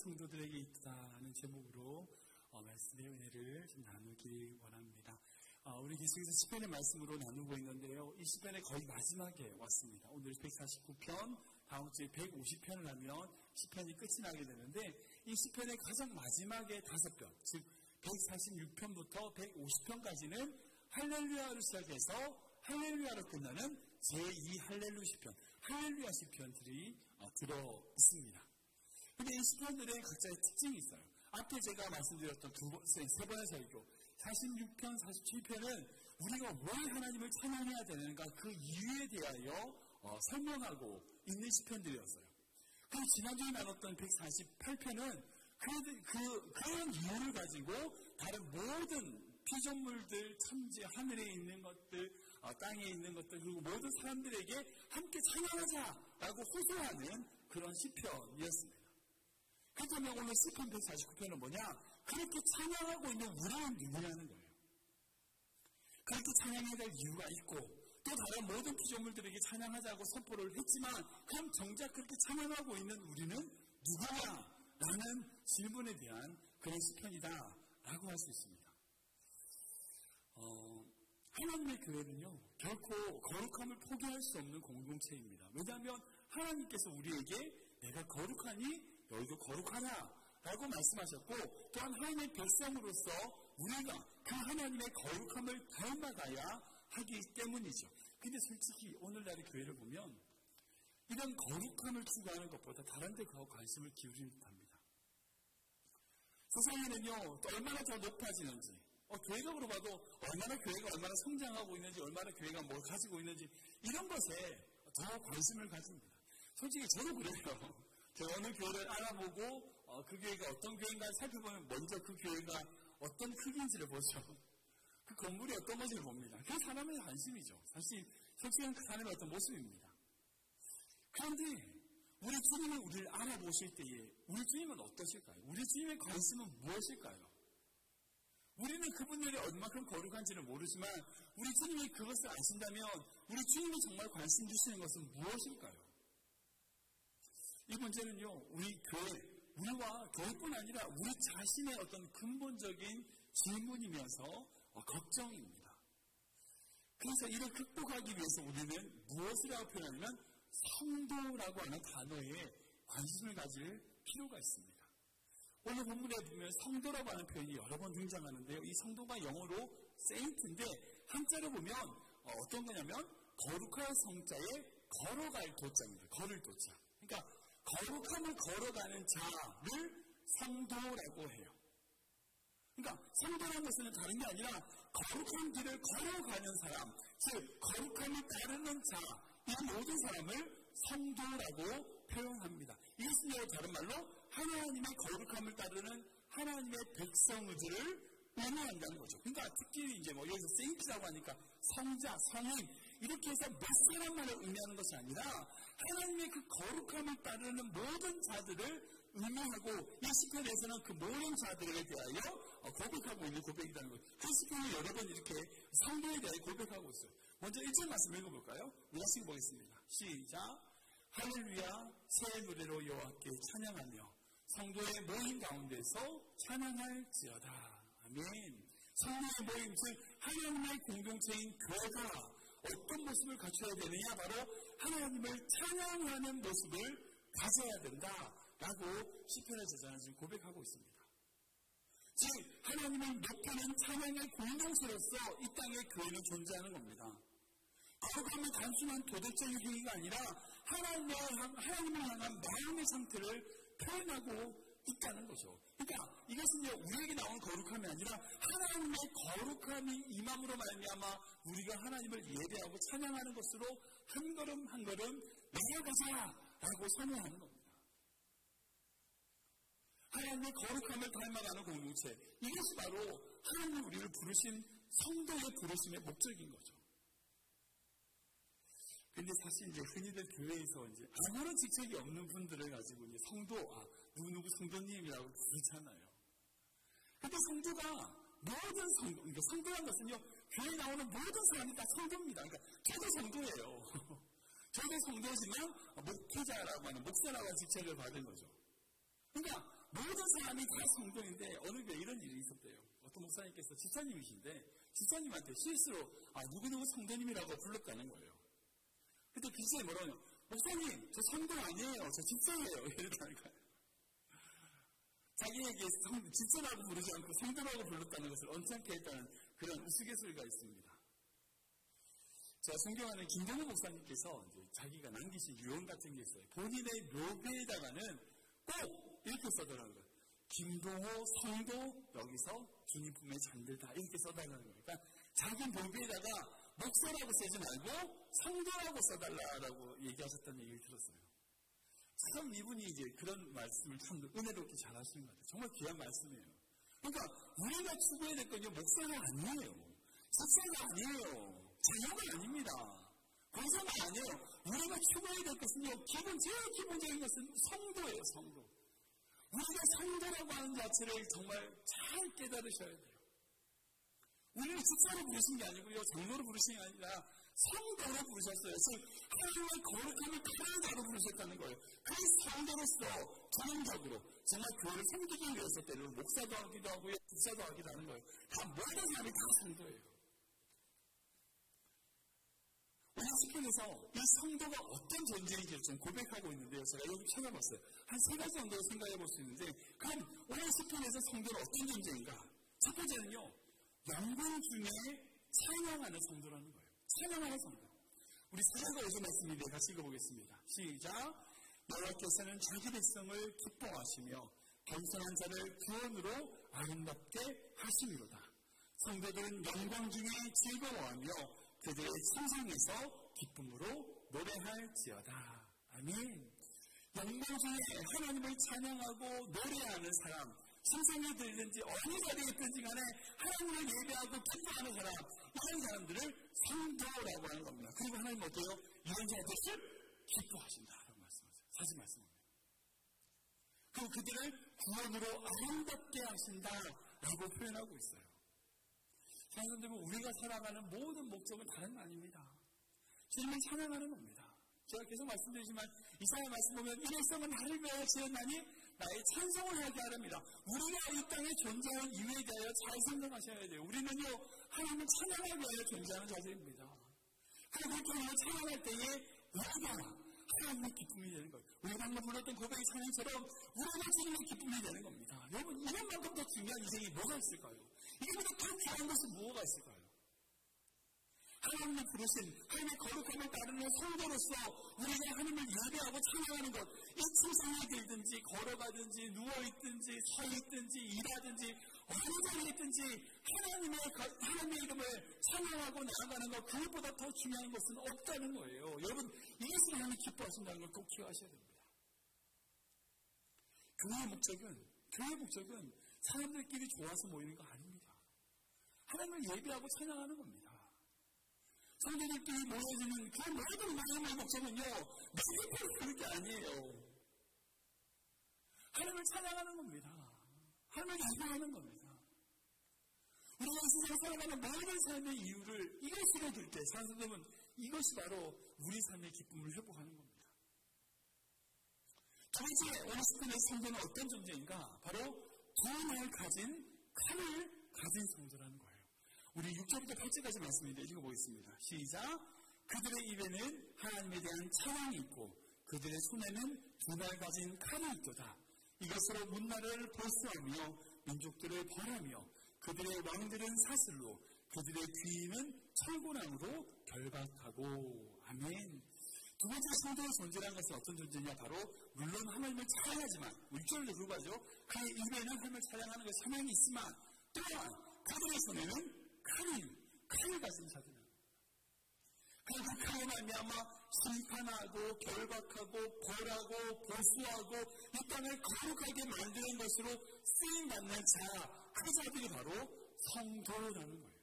성도들에게 있다는 제목으로 말씀의 은혜를 좀 나누기 원합니다. 우리 계속해서 시편의 말씀으로 나누고 있는데요. 이 시편의 거의 마지막에 왔습니다. 오늘 149편, 다음 주에 150편을 하면 시편이 끝이 나게 되는데 이 시편의 가장 마지막에 5편, 즉 146편부터 150편까지는 할렐루야로 시작해서 할렐루야로 끝나는 제2 할렐루야 시편, 할렐루야 시편들이 들어 있습니다. 근데 이 시편들의 각자의 특징이 있어요. 앞에 제가 말씀드렸던 세 번의 설교, 46편, 47편은 우리가 왜 하나님을 찬양해야 되는가 그 이유에 대하여 설명하고 있는 시편들이었어요. 그리고 지난주에 나눴던 148편은 그런 이유를 가지고 다른 모든 피조물들, 천지, 하늘에 있는 것들, 땅에 있는 것들, 그리고 모든 사람들에게 함께 찬양하자라고 호소하는 그런 시편이었습니다. 그렇다면 오늘 시편 149편은 뭐냐? 그렇게 찬양하고 있는 우리는 누구냐는 거예요. 그렇게 찬양해야 될 이유가 있고 또 다른 모든 피조물들에게 찬양하자고 선포를 했지만 그럼 정작 그렇게 찬양하고 있는 우리는 누구냐라는 질문에 대한 그런 시편이다라고 할 수 있습니다. 하나님의 교회는요, 결코 거룩함을 포기할 수 없는 공동체입니다. 왜냐하면 하나님께서 우리에게 내가 거룩하니 너희도 거룩하라 라고 말씀하셨고, 또한 하나님의 백성으로서 우리가 그 하나님의 거룩함을 닮아가야 하기 때문이죠. 근데 솔직히 오늘날의 교회를 보면 이런 거룩함을 추구하는 것보다 다른 데 더 관심을 기울이는 듯합니다. 세상에는요, 또 얼마나 더 높아지는지, 교회적으로 봐도 교회가 얼마나 성장하고 있는지, 얼마나 교회가 뭘 가지고 있는지, 이런 것에 더 관심을 가집니다. 솔직히 저도 그래요. 제가 어느 교회를 알아보고 그 교회가 어떤 교회인가 살펴보면 먼저 그 교회가 어떤 크기인지를 보죠. 그 건물이 어떤 것을 봅니다. 그게 사람의 관심이죠. 사실 솔직한 그 사람의 어떤 모습입니다. 그런데 우리 주님이 우리를 알아보실 때에 우리 주님은 어떠실까요? 우리 주님의 관심은 무엇일까요? 우리는 그분들이 얼마큼 거룩한지는 모르지만 우리 주님이 그것을 아신다면 우리 주님이 정말 관심 주시는 것은 무엇일까요? 이 문제는요, 우리 교회, 우리와 교회뿐 아니라 우리 자신의 어떤 근본적인 질문이면서 걱정입니다. 그래서 이를 극복하기 위해서 우리는 무엇이라고 표현하냐면 성도라고 하는 단어에 관심을 가질 필요가 있습니다. 오늘 본문에 보면 성도라고 하는 표현이 여러 번 등장하는데요. 이 성도가 영어로 saint인데 한자로 보면 어떤 거냐면 거룩할 성자에 걸어갈 도자입니다. 걸을 도자. 그러니까 거룩함을 걸어가는 자를 성도라고 해요. 그러니까 성도라는 것은 다른 게 아니라 거룩한 길을 걸어가는 사람, 즉 거룩함을 따르는 자, 이 모든 사람을 성도라고 표현합니다. 이것은 다른 말로 하나님의 거룩함을 따르는 하나님의 백성들을 의미한다는 거죠. 그러니까 특히 여기서 세인트라고 하니까 성자, 성인 이렇게 해서 몇 사람만을 의미하는 것이 아니라 하나님의 그 거룩함을 따르는 모든 자들을 의미하고 이 시편에서는 그 모든 자들에 대하여 고백하고 있는 고백이라는 거예요. 그 시편을 여러 번 이렇게 성도에 대해 고백하고 있어요. 먼저 1절 말씀 읽어볼까요? 우리 같이 보겠습니다. 시작. 할렐루야, 새 노래로 여호와께 찬양하며 성도의 모임 가운데서 찬양할지어다. 아멘. 성도의 모임, 즉 하나님의 공동체인 교회가 어떤 모습을 갖춰야 되느냐? 바로 하나님을 찬양하는 모습을 가져야 된다라고 시편의 저자는 지금 고백하고 있습니다. 즉 하나님을 높이는 찬양의 공동체로서 이 땅의 교회는 존재하는 겁니다. 거룩함은 단순한 도덕적인 행위가 아니라 하나님을 향한 마음의 상태를 표현하고 있다는 거죠. 그러니까 이것은 우리에게 나온 거룩함이 아니라 하나님의 거룩함이 임함으로 말미암아 우리가 하나님을 예배하고 찬양하는 것으로 한 걸음 한 걸음 나아가자라고 선언하는 겁니다. 하나님의 거룩함을 닮아가는 공동체, 이것이 바로 하나님이 우리를 부르신 성도의 부르심의 목적인 거죠. 근데 사실 흔히들 교회에서 아무런 직책이 없는 분들을 가지고 성도, 누구 성도님이라고 부르잖아요. 근데 성도가 모든 성도, 그러니까 성도라는 것은요, 교회에 나오는 모든 사람이 다 성도입니다. 그러니까 저도 성도예요. 저도 성도지만 목회자라고 하는 목사라고 하는 직책을 받은 거죠. 그러니까 모든 사람이 다 성도인데 어느 교회에 이런 일이 있었대요. 어떤 목사님께서 집사님이신데 집사님한테 실수로 누구누구 성도님이라고 불렀다는 거예요. 그때 집사님이 뭐라고 목사님 저 성도 아니에요. 저 집사예요. 이랬다는 거예요. 자기에게 집사라고 부르지 않고 성도라고 불렀다는 것을 언짢게 했다는 그런 우스갯소리가 있습니다. 자, 존경하는 김동호 목사님께서 이제 자기가 남기신 유언 같은 게 있어요. 본인의 묘배에다가는 꼭 이렇게 써달라는 거예요. 김동호 성도 여기서 주님 품에 잠들다 이렇게 써달라는 거예요. 그러니까 자기 묘배에다가 목사라고 쓰지 말고 성도라고 써달라고 얘기하셨다는 얘기를 들었어요. 참 이분이 이제 그런 말씀을 참 은혜롭게 잘 하시는 것 같아요. 정말 귀한 말씀이에요. 그러니까 우리가 추구해야 될 건요, 목사가 아니에요. 집사가 아니에요. 자녀가 아닙니다. 권사가 아니에요. 우리가 추구해야 될 것은요, 제일 기본적인 것은 성도예요, 성도. 우리가 성도라고 하는 자체를 정말 잘 깨달으셔야 돼요. 우리는 집사로 부르신 게 아니고요, 장로로 부르신 게 아니라 성도로 부르셨어요. 즉 하나님의 거룩함을 다른 자로 부르셨다는 거예요. 그 성도로서 전형적으로 정말 교회를 섬기기 위해서 때로는 목사도 하기도 하고요, 집사도 하기도 하는 거예요. 다 모든 사람이 다 성도예요. 오늘 시편에서 이 성도가 어떤 존재인지를 좀 고백하고 있는데요. 제가 여기 찾아봤어요. 한 3가지 정도 생각해 볼 수 있는데, 그럼 오늘 시편에서 성도는 어떤 존재인가? 첫 번째는요, 영광 중에 찬양하는 성도라는 거예요. 찬양하는 성도. 우리 4절과 5절 말씀인데 같이 읽어보겠습니다. 시작. 여호와께서는 자기 백성을 기뻐하시며 겸손한 자를 구원으로 아름답게 하심이로다. 성도들은 영광 중에 즐거워하며 그들의 신상에서 기쁨으로 노래할지어다. 아멘. 영광 중에 하나님을 찬양하고 노래하는 사람, 신상에 들든지 어느 자리에 있든지 간에 하나님을 예배하고 기뻐하는 사람, 이런 사람들을 성도라고 하는 겁니다. 그리고 하나님 어때요? 이런 자들을 기뻐하신다라고 말씀하세요. 사실 말씀입니다. 그리고 그들을 구원으로 아름답게 하신다라고 표현하고 있어요. 사람들은 우리가 살아가는 모든 목적은 다른 거 아닙니다. 주님을 찬양하는 겁니다. 제가 계속 말씀드리지만 이사야 말씀 보면 일회성은 나를 위하여 지었나니 나의 찬송을 하게 하랍니다. 우리가 이 땅에 존재하는 이유에 대하여 잘 생각하셔야 돼요. 우리는요, 하나님을 찬양하기 위하여 존재하는 자들입니다. 그리고 그렇게 하나님을 찬양할 때에 우리가 하나님의 기쁨이 되는 거예요. 우리가 방금 불렀던 고백의 찬양처럼 우리가 주님의 기쁨이 되는 겁니다. 여러분, 이것만큼 더 중요한 인생이 뭐가 있을까요? 이거보다 더 귀한 것은 뭐가 있을까요? 하나님을 부르신 하나님의 거룩함을 따르는 성도로서 우리가 하나님을 예배하고 찬양하는 것, 이 침상에 들든지 걸어가든지 누워있든지 서있든지 일하든지 어느 자리에 있든지 하나님의 이름을 찬양하고 나아가는 것, 그것보다 더 중요한 것은 없다는 거예요. 여러분, 이것을 하나님 기뻐하신다는 걸 꼭 기억하셔야 됩니다. 교회의 목적은 사람들끼리 좋아서 모이는 거 아닙니다. 하나님을 예배하고 찬양하는 겁니다. 성도들끼리 모여지는 그 모든 마음의 목적은요, 내가 그런 게 아니에요. 하나님을 찬양하는 겁니다. 하나님을 예배하는 겁니다. 우리가 세상에 살아가는 모든 삶의 이유를 이것으로 들 때, 사람들은 이것이 바로 우리 삶의 기쁨을 회복하는 겁니다. 두 번째, 오늘 시편의 성도는 어떤 존재인가? 바로 두 날 가진 칼을 가진 성도라는 거예요. 우리 6절부터 8절까지 말씀인데 읽어보겠습니다. 시작. 그들의 입에는 하나님에 대한 찬양이 있고 그들의 손에는 두 날 가진 칼이 있도다. 이것으로 문나라를 볼수하며 민족들을 벌하며 그들의 왕들은 사슬로 그들의 귀인은 철곤함으로 결박하고. 아멘. 두 번째 성도의 존재라는 것은 어떤 존재냐? 바로 물론 하나님을 찬양하지만 1절도 불구하죠. 그의 입에는 하나님을 찬양하는 것 찬양이 있지만 또한 그들의 손에는 칼을 가진 자들은 그리고 칼로 말미암아 심판하고 결박하고 벌하고 보수하고 이 땅을 거룩하게 만드는 것으로 쓰임받는 자, 그 자들이 바로 성도라는 거예요.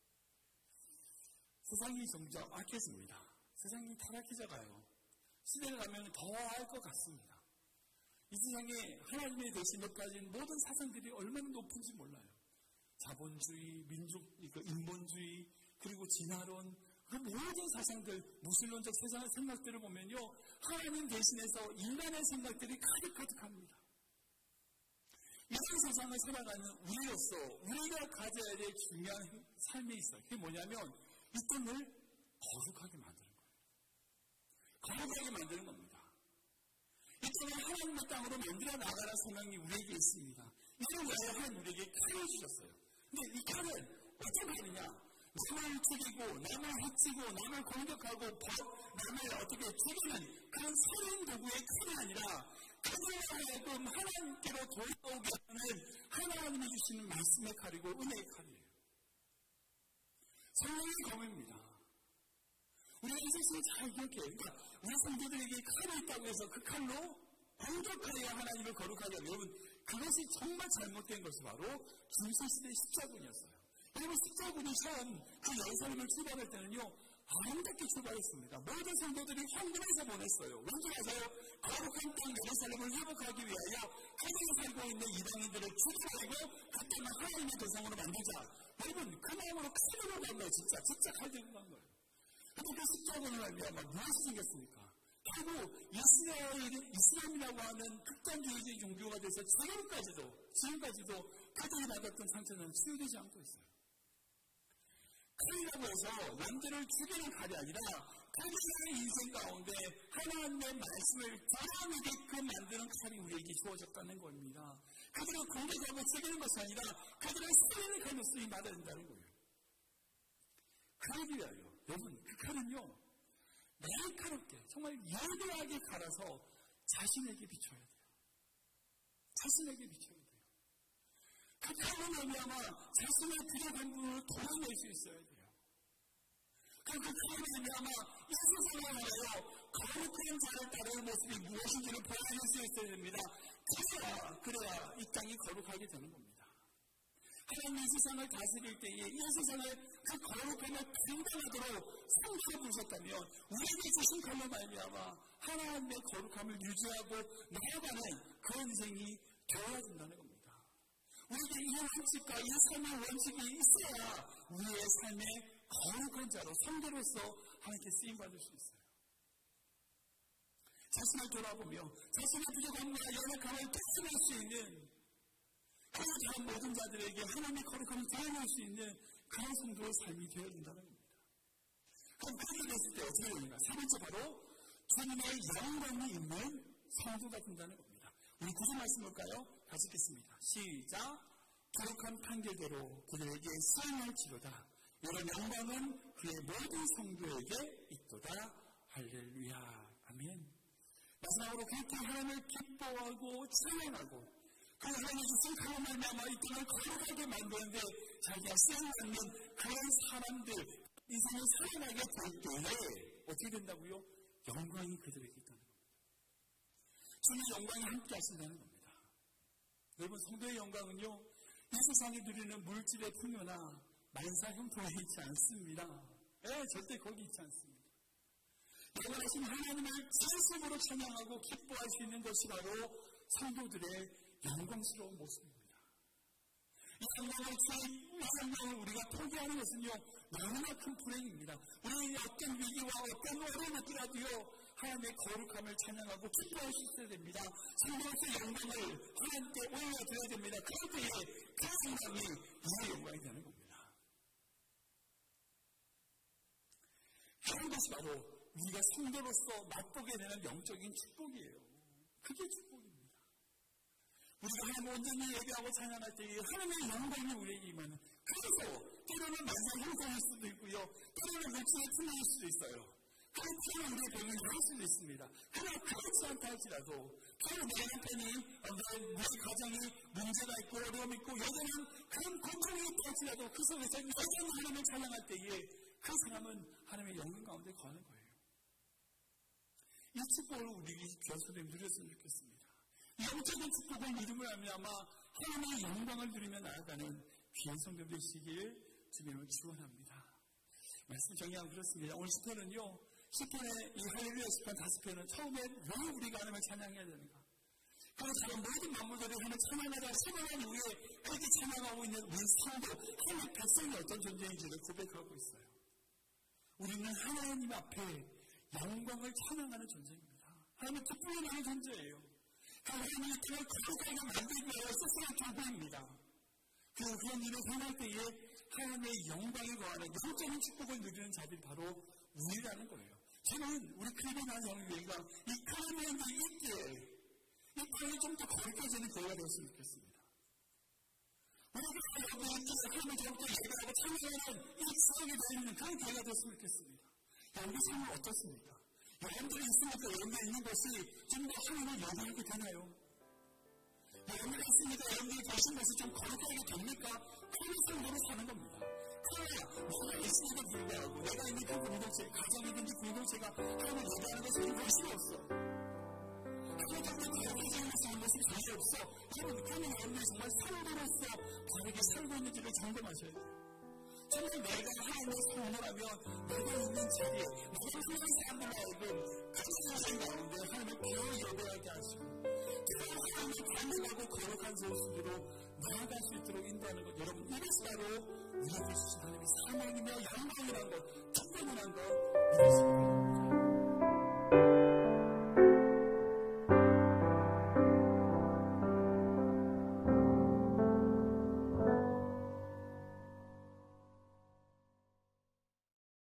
세상이 점점 악해집니다. 세상이 타락해져가요. 시대를 가면 더 할 것 같습니다. 이 세상에 하나님의 대신에 가진 모든 사상들이 얼마나 높은지 몰라요. 자본주의, 인본주의, 그리고 진화론, 그 모든 사상들, 무신론적 세상의 생각들을 보면요, 하나님 대신해서 인간의 생각들이 가득합니다. 이런 세상을 살아가는 우리로서 우리가 가져야 될 중요한 삶이 있어요. 그게 뭐냐면 이 땅을 거룩하게 만드는 거예요. 거룩하게 만드는 겁니다. 이 땅을 하나님의 땅으로 만들어 나가라는 소명이 우리에게 있습니다. 이를 위하여 하나님 우리에게 칼을 주셨어요. 근데 이 칼은 어떤 칼이냐? 남을 죽이고, 남을 해치고, 남을 공격하고, 남을 어떻게 죽이는 그런 살인 도구의 칼이 아니라 그들로 하여금 하나님께로 돌아오게 하는 하나님이 주시는 말씀의 칼이고 은혜의 칼이에요. 성령의 검입니다. 우리가 이 사실을 잘 기억해요. 그러니까 우리 성도들에게 칼이 있다고 해서 그 칼로 공격하여 하나님을 거룩하게 하면 여러분 그것이 정말 잘못된 것이 바로 중세시대의 십자군이었어요. 여러분 십자군이 처음 그 예루살렘을 출발할 때는요 아름답게 출발했습니다. 모든 성도들이 황금에서 보냈어요. 왠지 아세요? 거룩한 땅 예루살렘을 회복하기 위하여 거기에 살고 있는 이방인들을 죽여버리고 그 땅을 하나님의 도성으로 만들자. 여러분 그 마음으로 칼을 간 거예요. 진짜 칼 들고 간 거예요. 그런데 그 십자군을 알면 무엇이 생겼습니까? 결국 이슬람이라고 하는 극단주의적 종교가 돼서 지금까지도 그들이 받았던 상처는 치유되지 않고 있어요. 칼이라고 해서 남들을 죽이는 칼이 아니라 그들의 인생 가운데 하나님의 말씀을 전하게끔 만드는 칼이 우리에게 주어졌다는 겁니다. 그들을 공격하고 죽이는 것이 아니라 그들을 살리는 칼로 쓰임 받아야 된다는 거예요. 그러기 위하여 여러분 그 칼은요 날카롭게 정말 예리하게 갈아서 자신에게 비춰야 돼요. 자신에게 비춰야 돼요. 그 칼로 말미암아 자신의 부족한 부분을 도려낼 수 있어야 돼요. 그리고 그 칼로 말미암아 이 세상에 하여 거룩한 자를 따르는 모습이 무엇인지를 보여줄 수 있어야 됩니다. 그래야 이 땅이 거룩하게 되는 겁니다. 하나님 이 세상을 다스릴 때에 이 세상을 그 거룩함을 감당하도록 성도를 부르셨다면 우리에게 주신 칼로 말미암아 하나님의 거룩함을 유지하고 나아가는 그 인생이 되어야 된다는 겁니다. 우리에게 이 원칙과 이 삶의 원칙이 있어야 우리의 삶의 거룩한 자로 성도로서 하나님께 쓰임받을 수 있어요. 자신을 돌아보며 자신의 부족함과 연약함을 토해낼 수 있는 그 다른 모든 자들에게 하나님의 거룩함을 드러낼 수 있는 그런 성도의 삶이 되어야 된다는 겁니다. 그럼 그렇게 됐을 때 어떻게 됩니까? 세 번째 바로 주님의 영광이 있는 성도가 된다는 겁니다. 우리 구절 말씀 볼까요? 같이 읽겠습니다. 시작. 기록한 판결대로 그들에게 수행할지로다. 이런 영광은 그의 모든 성도에게 있도다. 할렐루야. 아멘. 마지막으로 그렇게 하나님을 기뻐하고 찬양하고 그 하나님이 주신 칼로 말미암아 이 땅을 거룩하게 만드는데 자기가 쓰임받는 그런 사람들 인생을 살아나게 될 때에 어떻게 된다고요? 영광이 그들에게 있다는 겁니다. 주님의 영광이 함께 하신다는 겁니다. 여러분 성도의 영광은요 이 세상에 누리는 물질의 풍요나 만사 형통에 있지 않습니다. 절대 거기 있지 않습니다. 영원하신 하나님을 진심으로 찬양하고 기뻐할 수 있는 것이 바로 성도들의 영광스러운 모습입니다. 이 영광을 우리가 포기하는 것은요 너무나 큰 불행입니다. 우리는 어떤 위기와 어떤 어려움을 끼라도요 하나님의 거룩함을 찬양하고 기뻐할 수 있어야 됩니다. 성도로서의 영광을 하나님께 올려드려야 됩니다. 그럴 때에 그 영광이 우리의 영광이 되는 겁니다. 그런 것이 바로 우리가 성도로서 맛보게 되는 영적인 축복이에요. 그게 축복입니다. 우리가 하나님 온전히 예배하고 찬양할 때에 하나님의 영광이 우리에게 임하는 그래서 때로는 만사 형통일 수도 있고요. 때로는 물질의 풍요일 수도 있어요. 때로는 우리의 병이 나을 수도 있습니다. 그러나 그렇지 않다 할지라도 때로 내 남편이 우리 가정이 문제가 있고 어려움이 있고 여전한 그런 고통이 있다 할지라도 그 속에서 여전히 하나님을 찬양할 때에 그 사람은 하나님의 영광 가운데 거하는 거예요. 이 축복을 우리 교수님 누렸으면 좋겠습니다. 영적인 축복을 이름을 알미암아 하나님의 영광을 누리며 나아가는 귀한 성도 되시길 주님을 축원합니다. 말씀 정리하면 그렇습니다. 오늘 시편은요, 시편의 이 할렐루야 시편 5편은 처음에 왜 우리가 하나님을 찬양해야 되는가? 그리고 다른 모든 만물들이 하나님을 찬양하다 세번한 이후에 그렇게 찬양하고 있는 우리 성도, 하나님의 백성이 어떤 존재인지를 고백하고 있어요. 우리는 하나님 앞에 영광을 찬양하는 존재입니다. 하나님의 기쁨을 나는 존재예요. 하나님이 더 거룩하게 만들기 위하여 스스로 도구입니다. 그런 일을 행할 때에 하나님의 영광에 거하는 영적인 축복을 누리는 자들이 바로 우리라는 거예요. 저는 우리 크리스천 영교회가 이 크리스천이 있기에 이 땅이 좀 더 거룩해지는 교회가 되었으면 좋겠습니다. 우리가 여기 있기에 하나님을 더욱더 예배하고 찬양하는 이 지역에 되는 그런 교회가 되었으면 좋겠습니다. 여러분의 삶은 어떻습니까? 여러분들이 있으니까 여러분이 있는 것이 좀 더 하나님을 예배하게 되나요? 여러분이 있으니까 여러분이 계신 것이 좀 거룩하게 됩니까? 그런 삶으로 사는 겁니다. 그러나 내가 있음에도 불구하고 내가 있는 그 공동체, 가정이든지 공동체가 하나님을 예배하는 것에 관심이 없어. 하나님을 거룩해지는 것에 한 것이 관심이 없어. 그러면 여러분이 정말 삶으로서 다르게 살고 있는지를 점검하셔야 돼요. 정말 내가 하나님의 소원을 하면 내가 있는 자리에 내가 하는 사람들 하여금 그 세상 가운데 하나님을 더 예배하게 하시고 하나님을 반응하고 거룩한 모습으로 나아갈 수 있도록 인도하는 것, 여러분 이것이 바로 우리에게 주신 하나님의 사랑이며 영광이라는 것, 축복이라는 것, 이것입니다.